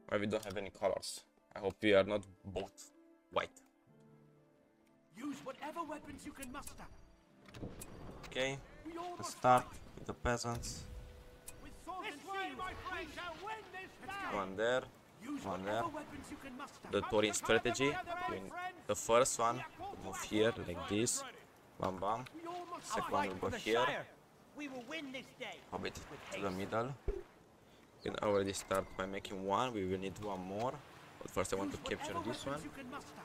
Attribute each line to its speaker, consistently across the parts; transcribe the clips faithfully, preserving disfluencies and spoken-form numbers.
Speaker 1: Why we don't have any colors? I hope we are not both white.
Speaker 2: Use whatever weapons you can muster.
Speaker 1: Okay, let's start with the peasants.
Speaker 2: With swords and shields, we shall win this battle.
Speaker 1: One there,
Speaker 2: Use
Speaker 1: one
Speaker 2: whatever
Speaker 1: there.
Speaker 2: weapons you can muster.
Speaker 1: The Taurin strategy. Doing the first one, move here like this. Bam bam.
Speaker 2: We all must
Speaker 1: Second
Speaker 2: fight.
Speaker 1: one will go here.
Speaker 2: We will win this day.
Speaker 1: Hobbit to the middle. We can already start by making one. We will need one more. But first I want to capture this one.
Speaker 2: You can muster.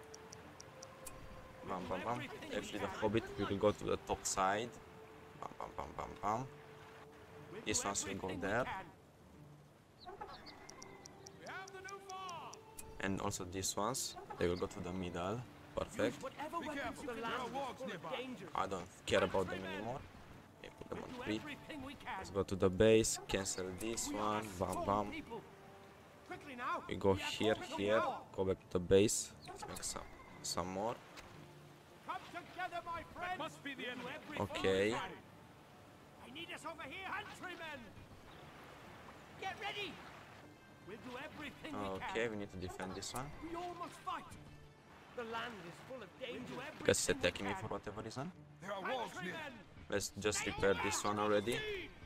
Speaker 1: Bam bam bam. Actually the Hobbit we will go to the top side. Bam bam bam bam bam. This one will go there. And also these ones, they will go to the middle. Perfect.
Speaker 2: Whatever weapons you can muster.
Speaker 1: I don't care about them anymore. Okay, put them on three.
Speaker 2: Everything we can.
Speaker 1: Let's go to the base, cancel this one, bam bam.
Speaker 2: Quickly now.
Speaker 1: We go here, here, go back to the base. Let's make some, some more.
Speaker 2: Come together, my friends. Must be the enemy.
Speaker 1: Okay.
Speaker 2: I need us over here, countrymen. Get ready. We'll do everything we can.
Speaker 1: Okay, we need to defend this one.
Speaker 2: We all must fight. The land is full of danger.
Speaker 1: Because it's attacking me for whatever reason.
Speaker 3: There are wolves near.
Speaker 1: Let's just repair this one already.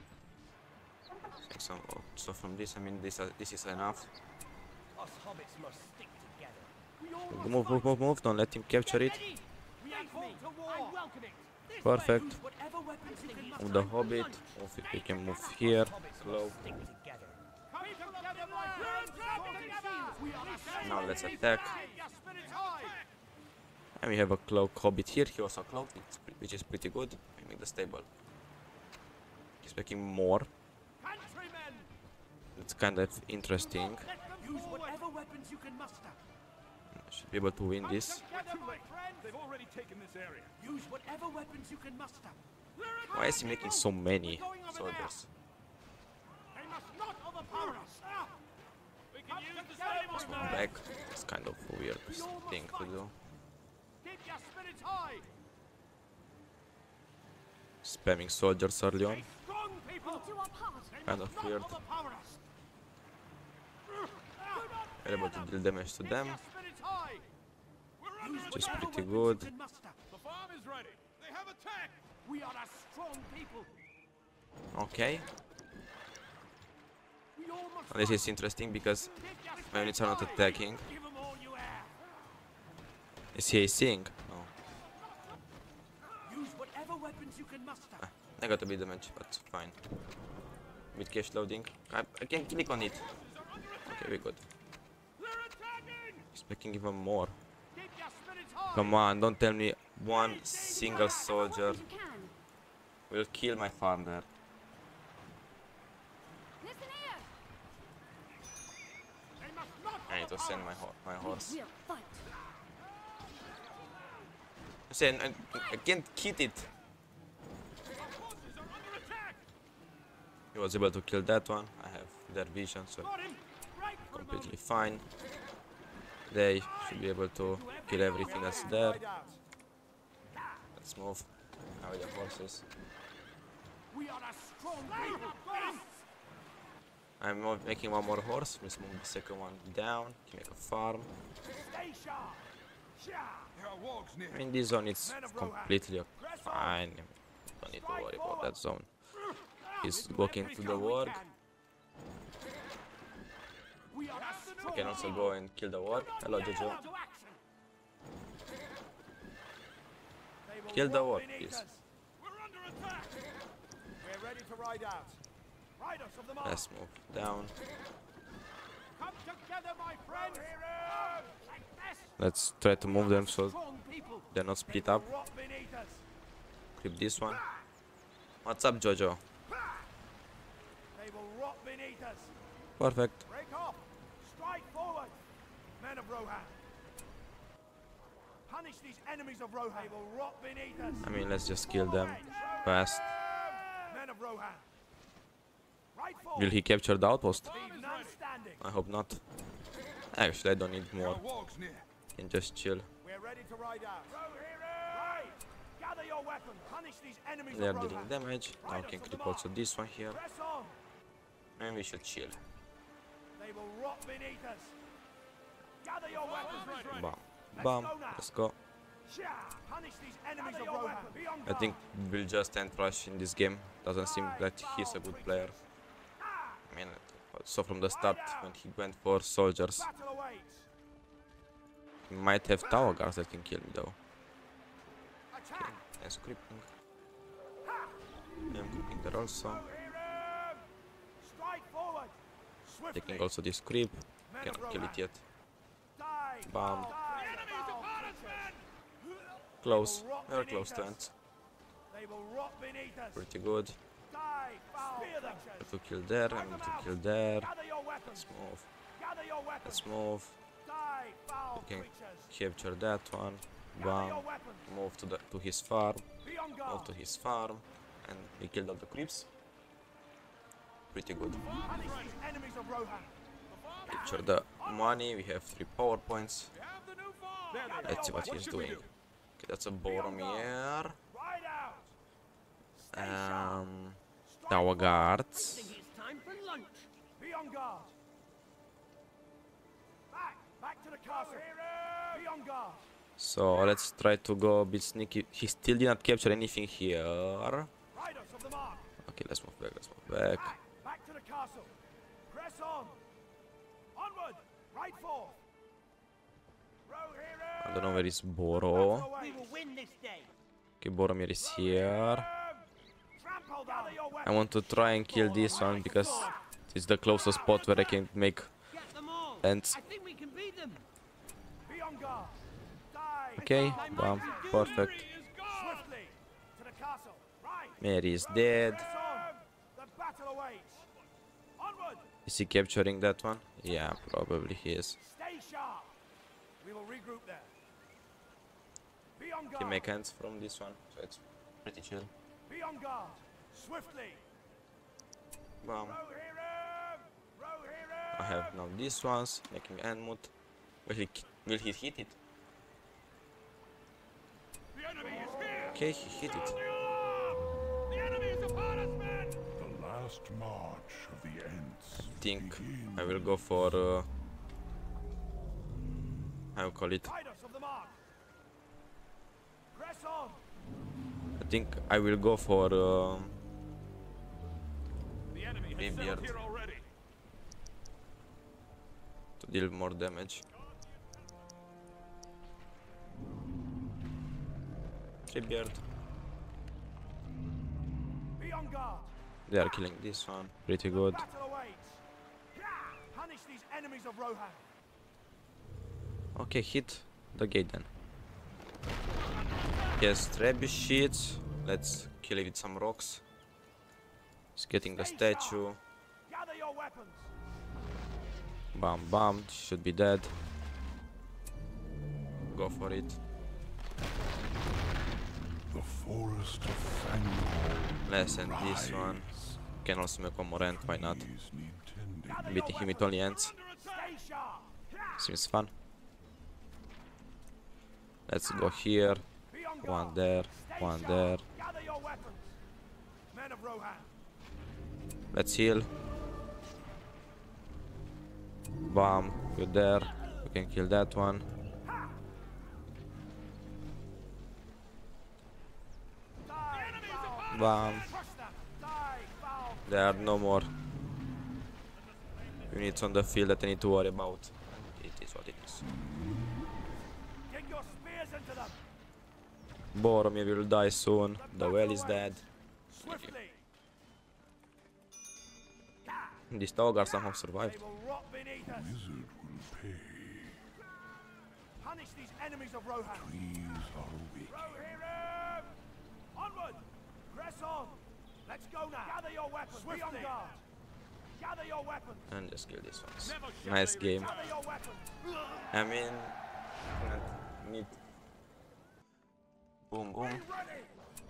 Speaker 1: Take some, oh, so from this, I mean, this, uh, this is enough.
Speaker 2: Us hobbits must stick together. We all
Speaker 1: Move, move, move, move, don't let him capture it.
Speaker 2: We are called to war. I welcome it.
Speaker 1: Perfect.
Speaker 2: Use whatever weapons you can muster.
Speaker 1: Move the Hobbit, move it, we can move here, close.
Speaker 2: Stick together. Come together, my friends. We are
Speaker 1: Now let's attack.
Speaker 2: your spirits high.
Speaker 1: And we have a cloak Hobbit here, he also cloaked, which is pretty good. We make the stable. He's making more.
Speaker 2: Countrymen,
Speaker 1: It's kind of interesting.
Speaker 2: use whatever weapons you can muster.
Speaker 1: I should be able to win this.
Speaker 2: Together, my friends.
Speaker 3: They've already taken this area.
Speaker 2: Use whatever weapons you can muster.
Speaker 1: Why is he making so many soldiers?
Speaker 2: They must not overpower us. We can use the
Speaker 1: Let's
Speaker 2: same
Speaker 1: move back. It's kind of a weird thing to do.
Speaker 2: Keep your spirits high.
Speaker 1: Spamming soldiers early on.
Speaker 2: Strong people.
Speaker 1: Kind of weird.
Speaker 2: Overpower us.
Speaker 1: We're able to deal damage to them.
Speaker 2: Your spirits high.
Speaker 1: Which is pretty good.
Speaker 2: The
Speaker 3: farm is ready. They have attacked.
Speaker 2: We are a strong people.
Speaker 1: Okay.
Speaker 2: We all must
Speaker 1: This is interesting because my units are not attacking.
Speaker 2: give them all you have.
Speaker 1: Is he seeing? No.
Speaker 2: Use whatever weapons you can muster.
Speaker 1: Ah, I got a bit damage, but fine. Mid cache loading. I, I can click on it. Okay, we're good.
Speaker 2: We're attacking.
Speaker 1: He's making even more.
Speaker 2: Keep your spirits high.
Speaker 1: Come on, don't tell me one single soldier will kill my farm there.
Speaker 4: Listen here.
Speaker 2: They must not
Speaker 1: I need to send my, ho my horse.
Speaker 4: We'll fight.
Speaker 1: I'm saying I, I can't hit it. He was able to kill that one. I have their vision, so
Speaker 2: got him. Right for a moment.
Speaker 1: completely fine. They should be able to kill everything that's there. Let's move. Now with the horses.
Speaker 2: We are a strong people.
Speaker 1: I'm mo- making one more horse. Let's move the second one down. Can make a farm.
Speaker 2: Stay sharp.
Speaker 3: There are wolves near.
Speaker 1: I mean, this zone is completely fine. Don't need to worry about that zone. He's walking to the warg.
Speaker 2: We are a
Speaker 1: I
Speaker 2: strong
Speaker 1: can also go and kill the warg. Hello, Jojo.
Speaker 2: to action. They will
Speaker 1: Kill the
Speaker 2: walk
Speaker 1: warg,
Speaker 2: beneath
Speaker 1: please.
Speaker 2: us. We're under attack. We're ready to ride out. Riders of the mark.
Speaker 1: Let's move down.
Speaker 2: Come together, my friends. Like this.
Speaker 1: Let's try to move them so
Speaker 2: Strong people.
Speaker 1: they're not split up.
Speaker 2: Rot beneath us.
Speaker 1: Clip this one. What's up, Jojo?
Speaker 2: They will rot beneath us.
Speaker 1: Perfect.
Speaker 2: Break off. Strike forward. Men of Rohan. Punish these enemies of Rohan. They will rot beneath us.
Speaker 1: I mean, let's just kill them fast.
Speaker 2: Men of Rohan. Right forward.
Speaker 1: Will he capture the outpost?
Speaker 2: Leave none standing.
Speaker 1: I hope not. Actually, I don't need
Speaker 3: There are
Speaker 1: more.
Speaker 3: wolves near.
Speaker 1: I can just chill.
Speaker 2: We're ready to ride out. Right. Gather your weapon. Punish these enemies
Speaker 1: They are
Speaker 2: of
Speaker 1: dealing
Speaker 2: Rohan.
Speaker 1: damage. Now I can clip also this one here.
Speaker 2: Press on.
Speaker 1: And we should chill.
Speaker 2: They They will rot beneath us. Gather your weapons.
Speaker 1: Bam. Bam. Let's go.
Speaker 2: Punish these enemies of Rohan. Be on
Speaker 1: I
Speaker 2: guard.
Speaker 1: think we'll just end Rush in this game. Doesn't seem like he's a good player. I mean, so from the start when he went for soldiers,
Speaker 2: Battle awaits.
Speaker 1: he might have tower guards that can kill me though.
Speaker 2: Attack.
Speaker 1: And scripting. I'm cooking there also.
Speaker 2: Rohirrim. Strike forward. Swiftly.
Speaker 1: Taking also this creep.
Speaker 2: Men of
Speaker 1: Cannot kill it
Speaker 2: Rohan.
Speaker 1: yet.
Speaker 2: Die.
Speaker 1: Bam.
Speaker 2: Die.
Speaker 3: The enemy's
Speaker 2: Foul
Speaker 3: upon us,
Speaker 2: creatures.
Speaker 3: men!
Speaker 1: Close. Very close to end.
Speaker 2: They will rot beneath us.
Speaker 1: Pretty good.
Speaker 2: Die. Foul creatures.
Speaker 1: To kill there, I need to kill there.
Speaker 2: Gather your weapons.
Speaker 1: Let's move.
Speaker 2: Gather your weapons.
Speaker 1: Let's move.
Speaker 2: Die. Foul
Speaker 1: We can
Speaker 2: creatures.
Speaker 1: capture that one.
Speaker 2: Gather
Speaker 1: Bam.
Speaker 2: your weapons.
Speaker 1: Move to the to his farm.
Speaker 2: Be on
Speaker 1: Move
Speaker 2: guard.
Speaker 1: to his farm. And we killed all the creeps. Pretty good.
Speaker 2: Punish these enemies of Rohan.
Speaker 1: Capture the money. We have three power points.
Speaker 3: We have the new farm!
Speaker 1: Let's see what he's
Speaker 3: should we
Speaker 1: doing.
Speaker 3: do?
Speaker 1: Okay, that's a Boromir.
Speaker 2: Ride out. Stay sharp.
Speaker 1: Um,
Speaker 2: Strike
Speaker 1: Tower
Speaker 2: forward.
Speaker 1: guards.
Speaker 2: It's time for lunch. Be on guard. Back. Back to the castle. Be on guard.
Speaker 1: So let's try to go a bit sneaky. He still did not capture anything here.
Speaker 2: Riders of the mark.
Speaker 1: Okay, let's move back. Let's move back.
Speaker 2: Back. Back to the castle. Press on. Onward. Right forth. Rohirrim.
Speaker 1: I don't know where is Boro.
Speaker 2: Battle awaits.
Speaker 4: win this day.
Speaker 1: Okay, Boromir is here.
Speaker 2: Trample down. Your
Speaker 1: I want to try and kill this one because it's the closest spot where I can make
Speaker 4: Get them all.
Speaker 1: ends.
Speaker 4: I think we can beat them.
Speaker 2: Be on guard. Die.
Speaker 1: Okay,
Speaker 2: Foul.
Speaker 1: bam, perfect.
Speaker 2: Swiftly to the castle. Right.
Speaker 1: Mary is dead.
Speaker 2: Press on. The battle awaits. Onward.
Speaker 1: Is he capturing that one? Yeah, probably he is.
Speaker 2: Stay sharp. We will regroup there. Be on guard.
Speaker 1: Can make ends from this one, so it's pretty chill.
Speaker 2: Be on guard. Swiftly.
Speaker 1: Bam.
Speaker 2: Rohirrim. Rohirrim.
Speaker 1: I have now these ones making Enmut. Will he will he hit it?
Speaker 3: The enemy is here!
Speaker 1: Okay, he hit it.
Speaker 3: The enemy is upon us, men!
Speaker 5: The last march of the Ents
Speaker 1: Think
Speaker 5: begins.
Speaker 1: I will go for uh, how you call it?
Speaker 2: Riders of the mark. Press on.
Speaker 1: I think I will go for um,
Speaker 3: The enemy has
Speaker 1: Beard.
Speaker 3: settled here already.
Speaker 1: to deal more damage. Treebeard.
Speaker 2: Be on guard.
Speaker 1: They are killing this one. Pretty good.
Speaker 2: Battle awaits. Punish these enemies of Rohan.
Speaker 1: Okay, hit the gate then. Yes, trebuchets. Let's kill it with some rocks. He's getting the
Speaker 2: Stay sharp.
Speaker 1: statue.
Speaker 2: Gather your weapons.
Speaker 1: Bam bam, should be dead. Go for it.
Speaker 5: The forest of Fangorn.
Speaker 1: Let's end this one. Can also make one more end, why not?
Speaker 5: Trees need tending.
Speaker 2: Gather
Speaker 1: Beating
Speaker 2: your
Speaker 1: him with
Speaker 2: weapons.
Speaker 1: only ends.
Speaker 2: Stay sharp.
Speaker 1: Seems fun. Let's go here.
Speaker 2: Be on
Speaker 1: One
Speaker 2: guard.
Speaker 1: there,
Speaker 2: Stay
Speaker 1: one
Speaker 2: sharp.
Speaker 1: there.
Speaker 2: Gather your weapons. Men of Rohan.
Speaker 1: Let's heal. Bam, good there. We can kill that one.
Speaker 2: Die. Foul.
Speaker 1: Bam.
Speaker 2: Crush them. Die. Foul.
Speaker 1: There are no more units on the field that I need to worry about. It is what it is.
Speaker 2: Dig your spears into them.
Speaker 1: Boromir will die soon. The well is dead.
Speaker 2: Swiftly.
Speaker 1: This Togar somehow
Speaker 2: They
Speaker 1: survived.
Speaker 2: will rot beneath us.
Speaker 5: Wizard will pay.
Speaker 2: Punish these enemies of Rohan.
Speaker 5: Trees are weak.
Speaker 2: Rohirrim! Onward! Press on! Let's go now! Gather your weapons! Be on guard! Gather your weapons!
Speaker 1: And just kill this one.
Speaker 3: Never shall
Speaker 1: Nice
Speaker 3: they
Speaker 1: game.
Speaker 2: Gather your weapons!
Speaker 1: I mean, need. Boom, boom.
Speaker 2: Ready!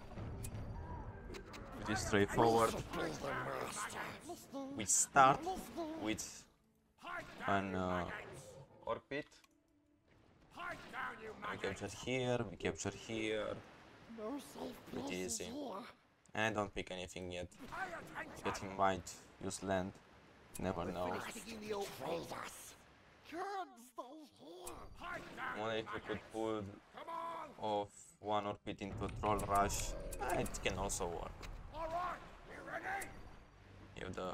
Speaker 1: It is straightforward. We start with an uh, orbit. We capture here, we capture here. Pretty easy. And I don't pick anything yet. Get him might use land. Never know. Wonder if we could pull off one Orpit into a Troll Rush. Eh, it can also work.
Speaker 3: Alright, you ready?
Speaker 1: If the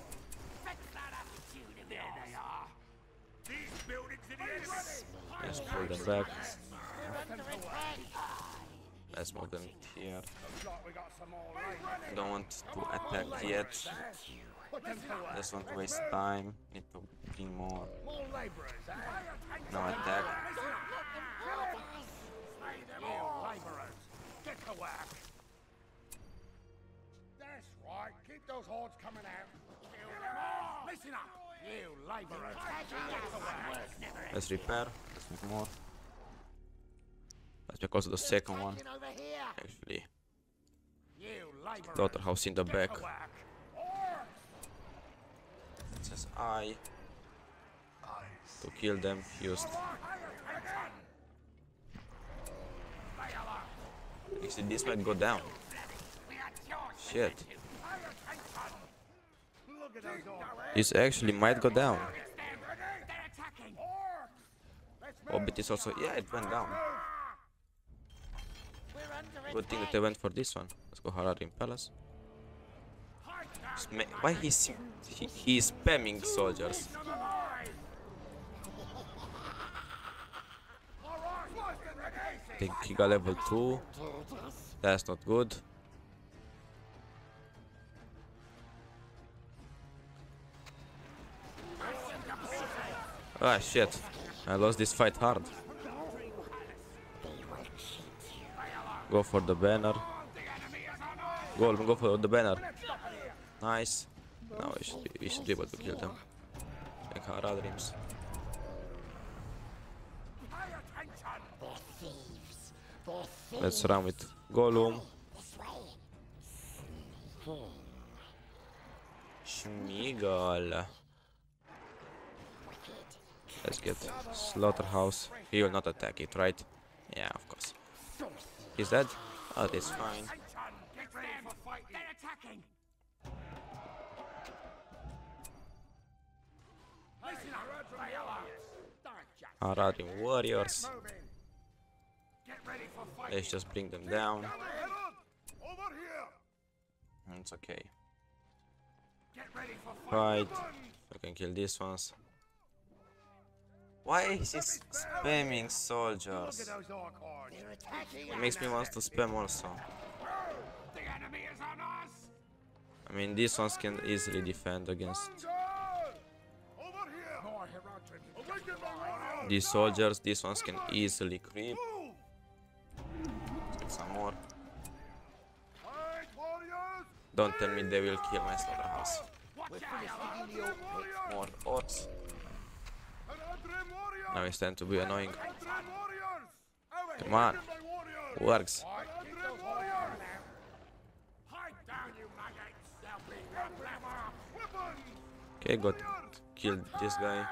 Speaker 3: There they are. These buildings in the enemy.
Speaker 1: let's pull them back. Let's move them here.
Speaker 3: Looks like we got some more labour.
Speaker 1: Don't want to attack yet.
Speaker 3: Put them to work.
Speaker 1: Just want to waste time. Need to bring more.
Speaker 3: More labourers, eh?
Speaker 1: No attack.
Speaker 3: Slay them all. Labourers, get to work. That's right. Keep those hordes coming out. Kill them all. Listen up, you labourers. Get to work.
Speaker 1: Let's repair. Let's make more. Let's make also the second one. Actually,
Speaker 3: You labourers.
Speaker 1: slaughterhouse in the
Speaker 3: Get
Speaker 1: back.
Speaker 3: to work.
Speaker 1: It says I. To kill them, used. Actually, this might go down. Shit.
Speaker 3: Look at those orcs.
Speaker 1: This actually might go down.
Speaker 3: They're attacking.
Speaker 1: Orbit is also. Yeah, it went down. Good thing that they went for this one. Let's go Hararim Palace. Sma Why he's he, he's spamming soldiers? I think he got level two. That's not good. Ah shit. I lost this fight hard. Go for the banner. Go, go for the banner. Nice. Now we should, we should be able to kill them. Like Haradrims. Let's run with Gollum. Schmeagle. Let's get Slaughterhouse. He will not attack it, right? Yeah, of course. He's dead? Oh, that's fine.
Speaker 3: They're attacking. Listen up,
Speaker 1: Haradrim warriors.
Speaker 3: Get ready for fight.
Speaker 1: Let's just bring them down.
Speaker 3: Over here.
Speaker 1: It's okay.
Speaker 3: Get ready for fight.
Speaker 1: Fight. I can kill these ones. Why is he spamming soldiers?
Speaker 3: Those orc hordes.
Speaker 1: It makes me want to spam also.
Speaker 3: The enemy is on us.
Speaker 1: I mean, these ones can easily defend against
Speaker 3: Over here. More Herodrims. Awaken my warriors.
Speaker 1: these soldiers. These ones can easily creep. Let's get some more.
Speaker 3: Fight, warriors.
Speaker 1: Don't tell me they will kill my slaughterhouse.
Speaker 3: Watch out.
Speaker 1: More orcs.
Speaker 3: Herodrim warriors.
Speaker 1: Now it's time to be annoying.
Speaker 3: Herodrim warriors. Over
Speaker 1: Come on.
Speaker 3: here, my warriors.
Speaker 1: Works.
Speaker 3: Herodrim warriors. Hide down, you maggots. They'll be your glamour. Weapons.
Speaker 1: Okay, got killed this guy.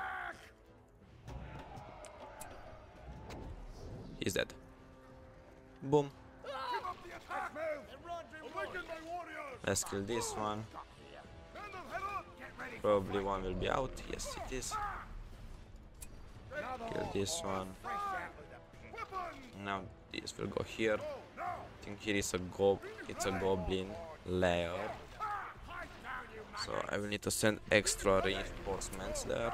Speaker 1: He's dead. Boom.
Speaker 3: Keep up the attack. Awaken my warriors.
Speaker 1: Let's kill this one.
Speaker 3: Stand up, Herod. Get ready.
Speaker 1: Probably one will be out. Yes, it is. Kill this one. Now this will go here. I think here is a gob. It's a goblin lair. So I will need to send extra reinforcements there.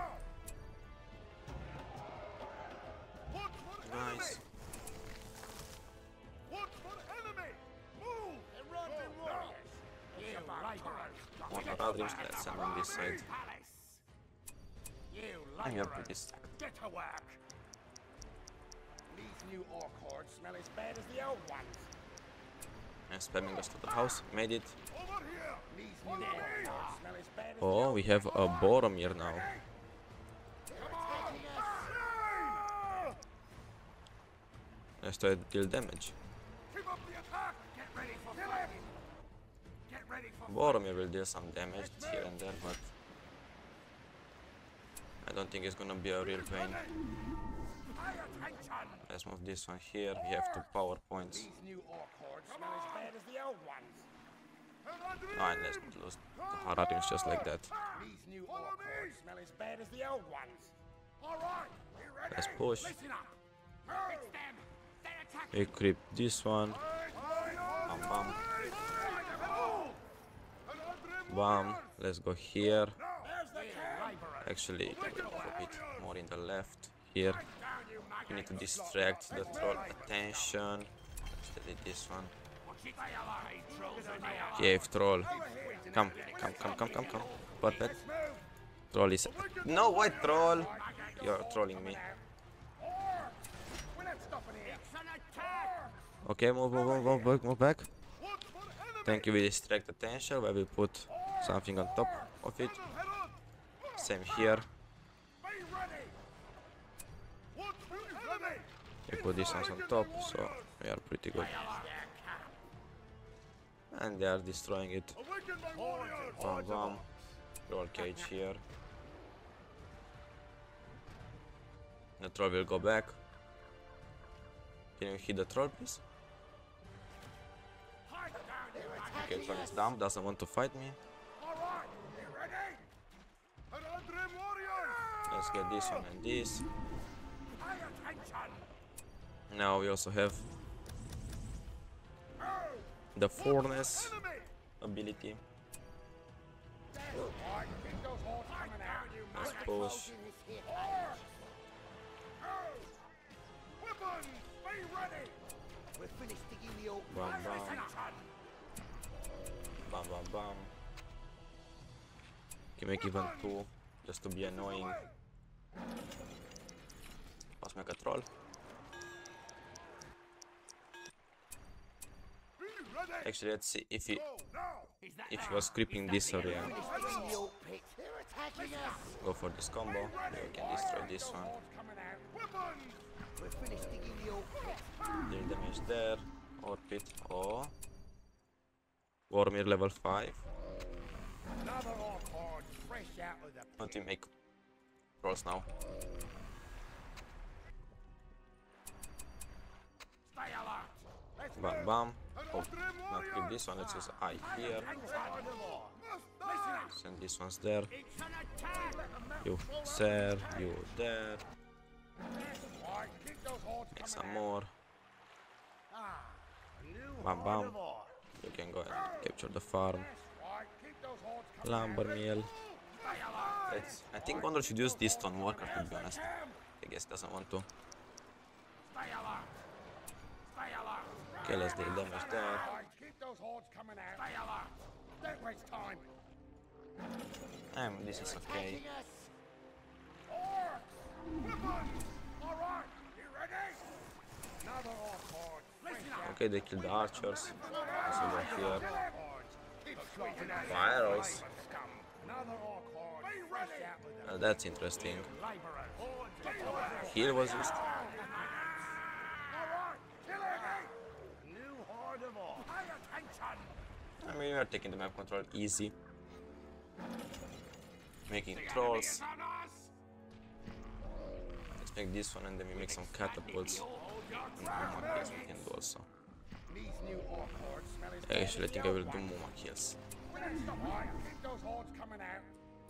Speaker 1: Nice. More Haradrims. Let's send on this side. And we are pretty stacked.
Speaker 3: Get to work. These new orc hordes smell as bad as the old ones.
Speaker 1: And spamming us to the house. Made it.
Speaker 3: Over here. These new orc hordes smell as bad as
Speaker 1: Oh, we have a Boromir now. Let's try to deal damage.
Speaker 3: Keep up the attack. Get ready for fighting. Get ready for
Speaker 1: Boromir will deal some damage here and there, but I don't think it's gonna be a real pain.
Speaker 3: high attention.
Speaker 1: Let's move this one here. We have two power points.
Speaker 3: These new orc hordes smell as bad as the old ones.
Speaker 1: Ah, and let's lose the Haradians just like that.
Speaker 3: These new orc hordes smell as bad as the old ones. All right, you ready?
Speaker 1: Let's push.
Speaker 3: Listen up.
Speaker 2: It's them. They're attacking.
Speaker 1: Equip this one. Bam, bam. Bam. Let's go here. Actually, a bit more in the left here. We need to distract the troll attention. Actually, this one. Cave troll. Come, come, come, come, come, come. Perfect. Troll is. No, white troll! You're trolling me.
Speaker 3: We're not stopping here.
Speaker 2: It's an attack.
Speaker 1: Okay, move, move, move, move back, move back. Thank you, we distract attention where we put something on top of it. Same here.
Speaker 3: Be ready.
Speaker 1: We put this one on top, so we are pretty good. And they are destroying it. Bam, bam. Roll cage here. The troll will go back. Can you hit the troll, please? Okay, troll is dumb, doesn't want to fight me.
Speaker 3: All right, you ready?
Speaker 1: Let's get this one and this.
Speaker 3: Pay attention.
Speaker 1: Now we also have the Furnace ability.
Speaker 3: Right, keep those hordes coming out.
Speaker 1: Let's push.
Speaker 3: Weapons, be ready.
Speaker 2: We're finished digging the old.
Speaker 1: Bam, bam. Bam, bam, bam. Can make even two, just to be annoying. Let's make a troll. Actually, let's see if he if he was creeping this area. Go for this combo. We can destroy this one.
Speaker 2: We're finished digging the old pit.
Speaker 1: Deal damage there. Or pit. Oh. Wormir level five.
Speaker 3: Another orc horde fresh out of the
Speaker 1: Want to make trolls now.
Speaker 3: Stay alert. Let's
Speaker 1: Bam bam. Oh, not keep this one. Let's use eye here. Send these ones there.
Speaker 2: It's an attack.
Speaker 1: You there. You there.
Speaker 3: Right, keep those hordes
Speaker 1: Make
Speaker 3: coming
Speaker 1: some
Speaker 3: out.
Speaker 1: more.
Speaker 3: Ah, a new
Speaker 1: Bam
Speaker 3: horde
Speaker 1: bam.
Speaker 3: of orcs.
Speaker 1: You can go and capture the farm.
Speaker 3: Right, keep those hordes coming out.
Speaker 1: Lumber mill. Let's. I think Gondor should use this stone worker, to be honest. I guess doesn't want to.
Speaker 3: Stay alert. Stay alert.
Speaker 1: Okay, let's deal damage there.
Speaker 3: Right, keep those hordes coming out. Stay alert. Don't waste time.
Speaker 1: Um, this is okay.
Speaker 3: Orcs! Weapons! All right, you ready? Another orc horde. Listen up.
Speaker 1: Okay, they killed the archers. Let's go here.
Speaker 3: Keep sweeping out.
Speaker 1: Fires.
Speaker 3: Scum. Another orc horde. Be ready. Out with
Speaker 1: Uh, that's interesting.
Speaker 3: the laborers.
Speaker 1: Heal was used.
Speaker 3: All right, kill it. New horde of orcs. Pay attention.
Speaker 1: I mean, we are taking the map control easy. Making trolls. Let's make this one and then we make some catapults. And Muma kills we can do also.
Speaker 3: These new orc hordes smell as bad
Speaker 1: Actually, I
Speaker 3: as
Speaker 1: think
Speaker 3: the
Speaker 1: I will
Speaker 3: old
Speaker 1: do
Speaker 3: ones.
Speaker 1: Muma kills.
Speaker 3: We don't stop. All right, keep those hordes coming out.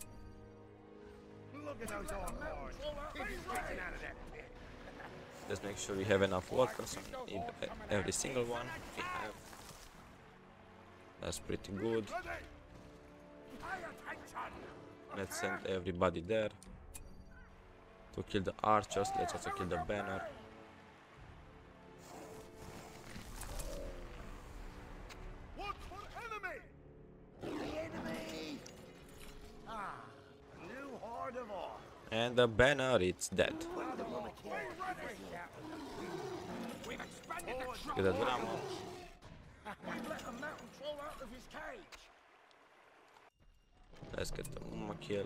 Speaker 3: Look at those orc hordes. Keep switching out of that pit.
Speaker 1: Let's make sure we have enough workers on e- every single one. We have. That's pretty good.
Speaker 3: Pay attention.
Speaker 1: Let's send everybody there. To kill the archers, let's also kill the banner.
Speaker 3: Look for enemy. The enemy. Ah, a new horde of orcs.
Speaker 1: And the banner, it's dead.
Speaker 2: We've expanded the troll.
Speaker 1: Get that drama.
Speaker 3: We've let a mountain troll out of his cage.
Speaker 1: Let's get the Muma kill.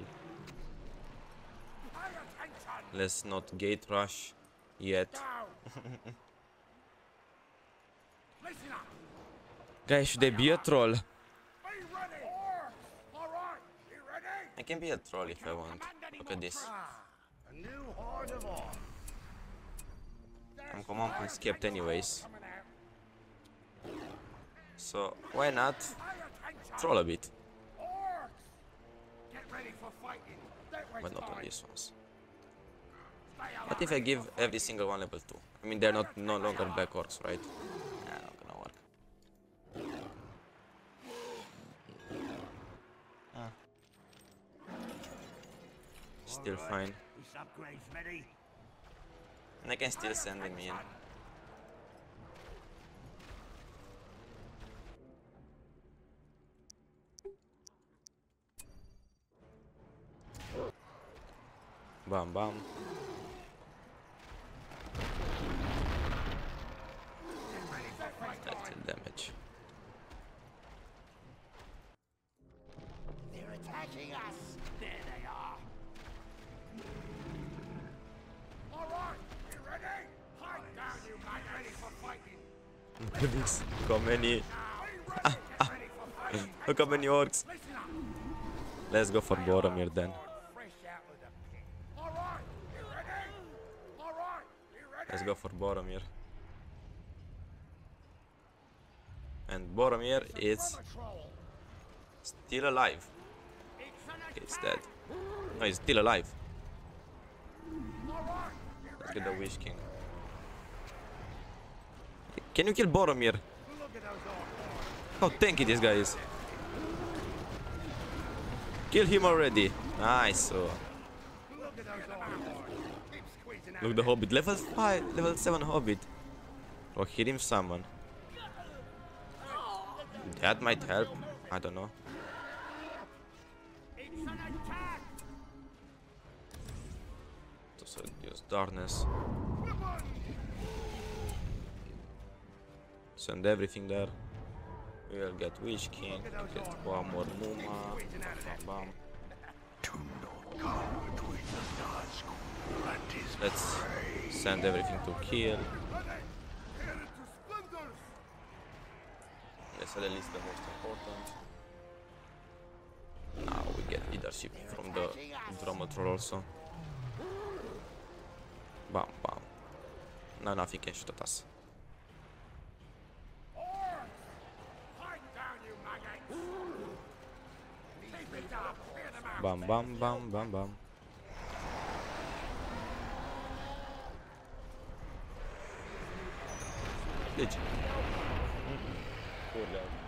Speaker 3: Pay attention.
Speaker 1: Let's not gate rush yet.
Speaker 3: Down. Listen up.
Speaker 1: Guys, should I be a troll?
Speaker 3: Be ready. Orcs. All right. You ready?
Speaker 1: I can be a troll if I want. Look at this.
Speaker 3: Ah, a new horde of orcs.
Speaker 1: I'm command points kept anyways.
Speaker 3: Coming out.
Speaker 1: So why not?
Speaker 3: Pay attention.
Speaker 1: troll a bit,
Speaker 3: Orcs! Get ready for fighting. Don't waste
Speaker 1: but not on
Speaker 3: time.
Speaker 1: these ones.
Speaker 3: Stay alive.
Speaker 1: What if I give every single one level two? I mean, they're not no longer black orcs, right? Nah, not gonna work. Ah. Still fine.
Speaker 2: This upgrade's ready.
Speaker 1: And I can still send him in. Bam bam. That's the damage.
Speaker 3: They're attacking us. There they are. All right, you ready? Hide down, you man. Ready for fighting.
Speaker 1: Look at this. Look how many.
Speaker 3: Now, get ready for fighting.
Speaker 1: Look how many orcs.
Speaker 3: Listen up.
Speaker 1: Let's go for Boromir then.
Speaker 3: Fresh out of the pit. All right, you ready? All right, you ready?
Speaker 1: Let's go for Boromir. And Boromir is
Speaker 3: Troll.
Speaker 1: still alive. Okay, it's dead. No, he's still alive.
Speaker 3: All right, you
Speaker 1: Let's get the Wish King. Can you kill Boromir?
Speaker 3: look at those orcs.
Speaker 1: How tanky this guy is. Kill him already. Nice. So,
Speaker 3: Look at those orcs. Keep squeezing out.
Speaker 1: look, the Hobbit. Level five, level seven Hobbit. Or hit him summon. That might help. I don't know.
Speaker 2: It's an attack.
Speaker 1: Just uh, use darkness. Send everything there. We will get Witch King. We get one more Numa. Bam, bam. Let's send everything to kill. Let's at least the most important. Now we get leadership from the Dromo Troll also. Bam, bam. Now nothing can shoot at us.
Speaker 3: Hide down, you maggots. Keep it up. Clear them out.
Speaker 1: Bam, bam, bam, bam, bam. Deci. Curle.